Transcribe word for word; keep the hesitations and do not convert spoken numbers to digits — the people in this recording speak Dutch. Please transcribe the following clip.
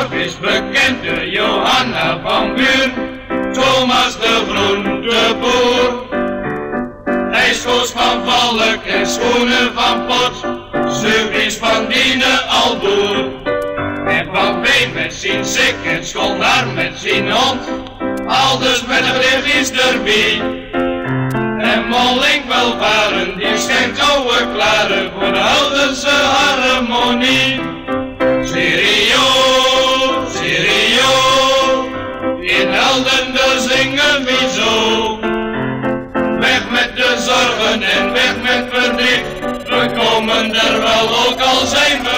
dorp is bekend de Johanna van Buur, Thomas de groenteboer. Hij schoot van valk en schoenen van pot, Zeugries van Diene al boer. En Van Veen met zijn sik en Scholnaar met zijn hond, aldus met een briefjes erbij. En Molink welvaren, die schenkt oude klaren voor de Heldense harmonie. Serio, serio, in Helden daar zingen we zo. Weg met de zorgen en weg met verdriet, we komen er wel ook al zijn we